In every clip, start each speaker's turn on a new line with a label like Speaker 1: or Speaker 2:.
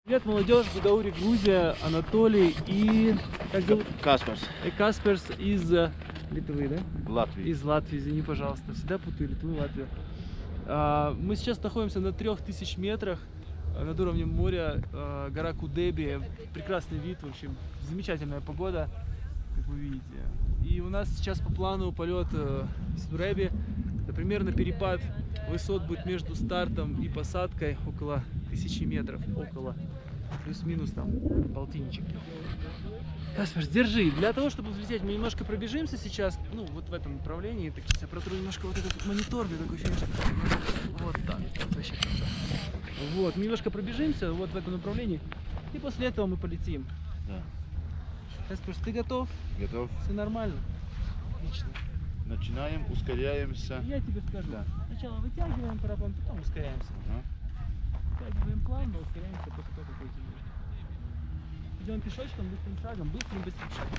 Speaker 1: Привет, молодежь, Гудаури, Грузия, Анатолий и... Как зовут?
Speaker 2: Каспарс.
Speaker 1: И Каспарс из Литвы, да?
Speaker 2: Латвии.
Speaker 1: Из Латвии, извини, пожалуйста. Всегда путаю Литву и Латвию. Мы сейчас находимся на 3000 метрах над уровнем моря. Гора Кудеби. Прекрасный вид, в общем, замечательная погода, как вы видите. И у нас сейчас по плану полет в Суреби. Примерно перепад высот будет между стартом и посадкой около 1000 метров, около, плюс-минус там полтинничек. Каспар, держи. Для того, чтобы взлететь, мы немножко пробежимся сейчас, ну, вот в этом направлении. Так, сейчас я протру немножко вот этот монитор, мне такое ощущение, что... Вот так, вот, вообще хорошо. Вот, мы немножко пробежимся вот в этом направлении, и после этого мы полетим.
Speaker 2: Да.
Speaker 1: Каспар, ты готов?
Speaker 2: Готов.
Speaker 1: Все нормально? Отлично.
Speaker 2: Начинаем, ускоряемся.
Speaker 1: Я тебе скажу. Да. Сначала вытягиваем параплан, потом ускоряемся. Вытягиваем плавно, ускоряемся после того, как пойдем. Идем пешочком, быстрым шагом, быстрым шагом.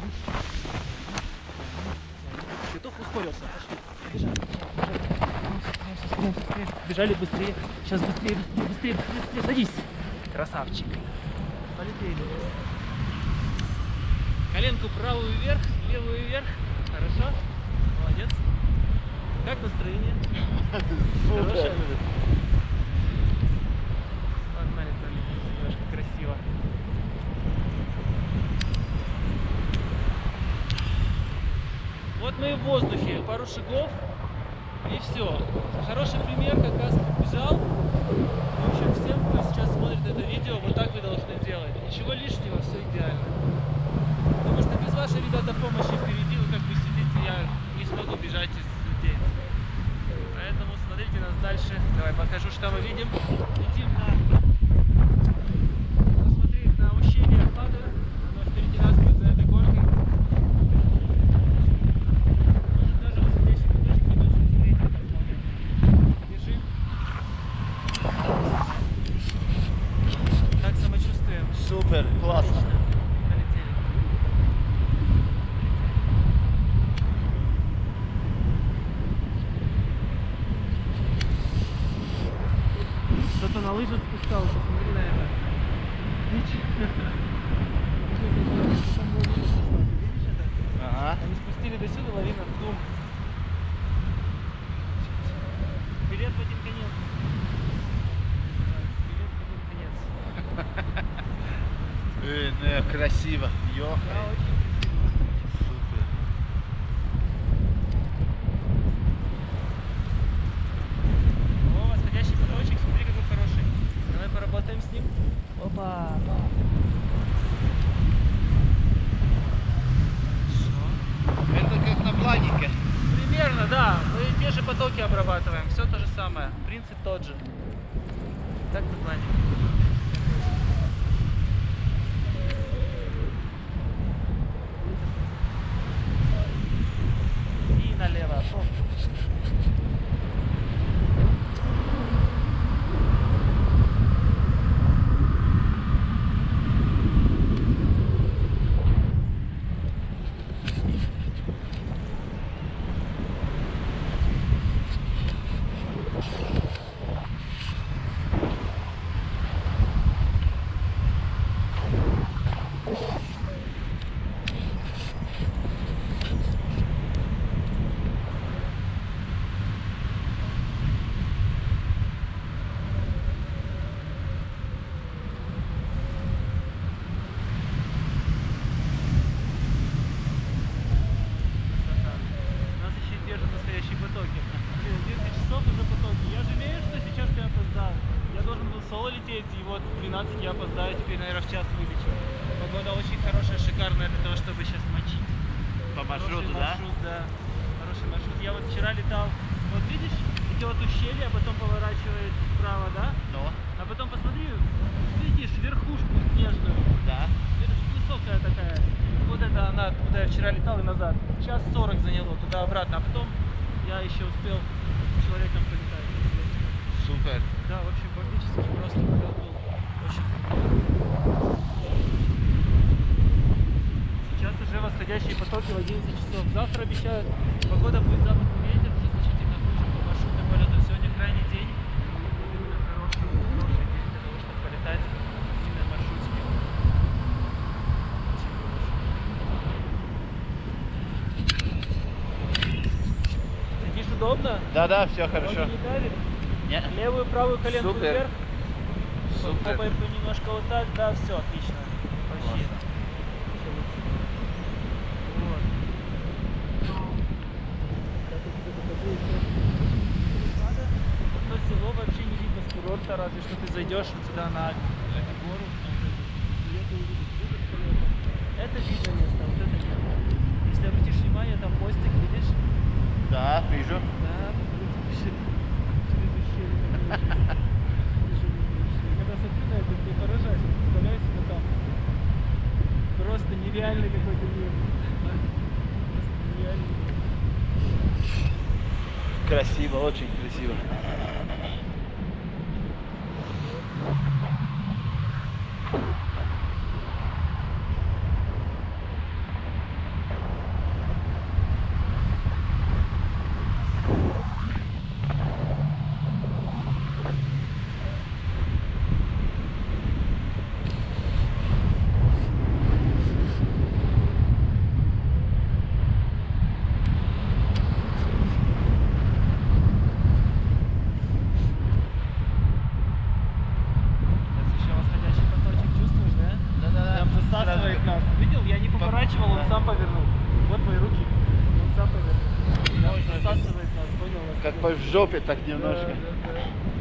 Speaker 1: Готов? Ускорился. Пошли. Бежали. Бежали быстрее. Сейчас быстрее. Садись. Красавчик. Полетели. Коленку правую вверх, левую вверх. Хорошо? Молодец. Как настроение? Хорошее? Погнали, немножко красиво. Вот мы и в воздухе. Пару шагов и все. Хороший пример, как Каспар бежал. В общем, всем, кто сейчас смотрит это видео, вот так вы должны делать. Ничего лишнего, все идеально. Потому что без вашей, ребята, помощи впереди, вы как бы сидите, я не смогу бежать из людей. Поэтому смотрите нас дальше. Давай покажу, что мы видим. Летим посмотреть на ущелье Ахмада. Оно впереди нас будет за этой горкой. Может даже восходящий пяточек не точно встретить. Бежим. Как самочувствуем?
Speaker 2: Супер, классно. Кто-то на лыжах спускался, смотри на это. Ага. Они спустили до сюда, лавина, дум. Билет в один конец. Билет в один конец. Красиво. Йо.
Speaker 1: Да, очень.
Speaker 2: Супер.
Speaker 1: О, восходящий поточек, смотри какой хороший. Давай поработаем с ним. Опа. Хорошо.
Speaker 2: Это как на планике.
Speaker 1: Примерно, да. Мы те же потоки обрабатываем. Все то же самое. Принцип тот же. Так на плане. И налево. И вот в 12 я опоздаю, теперь, наверное, в час вылечу. Погода очень хорошая, шикарная для того, чтобы сейчас мочить.
Speaker 2: По маршруту, да?
Speaker 1: Маршрут, да. Хороший маршрут. Я вот вчера летал, вот видишь, идет ущелье, а потом поворачивает вправо, да?
Speaker 2: Да.
Speaker 1: А потом посмотри, видишь верхушку снежную.
Speaker 2: Да.
Speaker 1: Высокая такая. Вот это она, куда я вчера летал и назад. Час 40 заняло туда-обратно, а потом я еще успел с человеком полетать.
Speaker 2: Супер.
Speaker 1: Да, в общем, бомбический просто полет был. Очень круто. Сейчас уже восходящие потоки в 11 часов. Завтра обещают, погода будет западный ветер, уже значительно хуже по маршрутным полетам. Сегодня крайний день. Именно хороший день для того, чтобы полетать.
Speaker 3: Да, все хорошо.
Speaker 2: Ноги не давит?
Speaker 3: Не.
Speaker 2: Левую, правую коленку
Speaker 3: Супер.
Speaker 2: вверх.
Speaker 3: Супер.
Speaker 2: Попой немножко вот так, да, все, отлично. Вообще. Вот. То село вообще не видно с курорта, разве что ты зайдешь вот сюда на эту гору. Это видно место, вот это нет. Если обратишь внимание, там мостик, видишь?
Speaker 3: Да, вижу.
Speaker 2: Да, через ущелье. Когда смотрю на это, мне поражаюсь. Представляю себе там. Просто нереальный какой-то мир. Просто нереальный мир.
Speaker 3: Красиво, очень красиво.
Speaker 2: Сейчас еще восходящий поточек чувствуешь, да?
Speaker 3: Да.
Speaker 2: Прям засасывает нас. Видел? Я не поворачивал, он сам повернул. Вот мои руки. Он сам повернул. Прям засасывает нас, понял?
Speaker 3: Как по жопе так немножко.
Speaker 2: Да.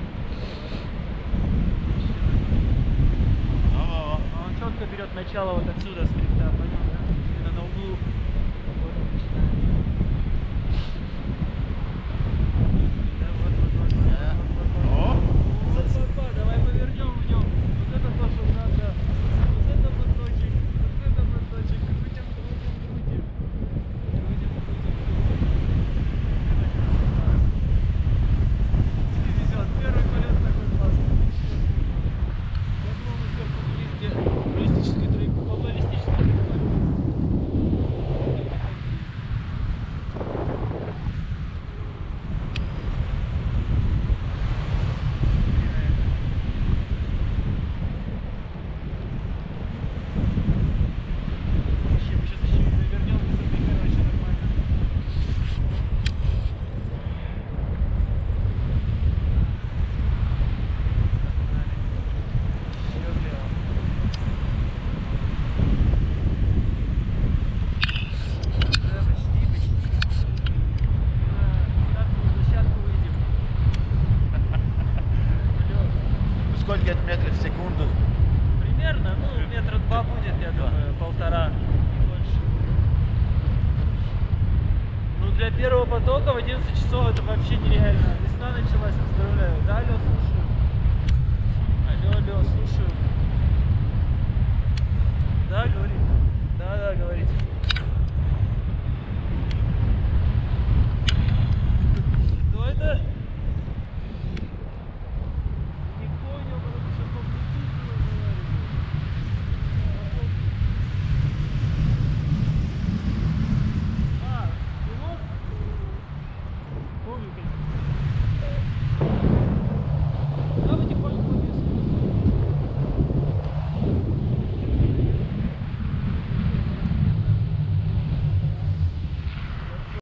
Speaker 3: Во-во-во.
Speaker 2: А он четко берет начало вот отсюда, с хребта, понял, да? Именно на углу. Вот он начинает. Да, вот.
Speaker 3: О,
Speaker 2: Давай повернем в нем. Вот это то, что надо. Вот это моточек. Крутим. Везет. Первый полет такой классный. Я думал, мы сверху вниз, где туристический траектория, полуреалистический траектория. Вообще, мы сейчас еще и навернем высоты, короче, нормально. Всё влево. Да, почти. На стартовую площадку выйдем. Полёт.
Speaker 3: сколько это метров в секунду?
Speaker 2: Примерно, ну, метра два будет, я думаю, полтора, не больше. Ну, для первого потока в 11 часов это вообще нереально. Весна началась, поздравляю. Да, Лёш?